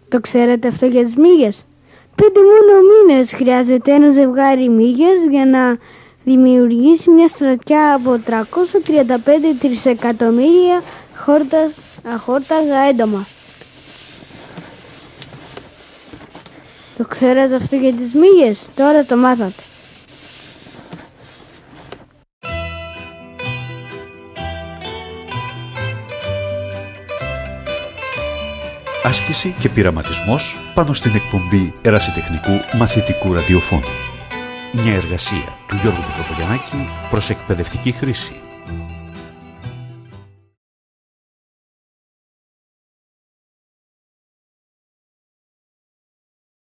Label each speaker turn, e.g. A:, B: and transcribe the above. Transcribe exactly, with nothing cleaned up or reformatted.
A: Το ξέρετε αυτό για τις μύγες? Πέντε μόνο μήνες χρειάζεται ένα ζευγάρι μύγες για να δημιουργήσει μια στρατιά από τριακόσια τριάντα πέντε τρισεκατομμύρια αχόρταγα έντομα. Το ξέρετε αυτό για τις μύγες? Τώρα το μάθατε.
B: Άσκηση και πειραματισμός πάνω στην εκπομπή ερασιτεχνικού μαθητικού ραδιοφώνου. Μια εργασία του Γιώργου Πιτροπογιαννάκη προς εκπαιδευτική χρήση.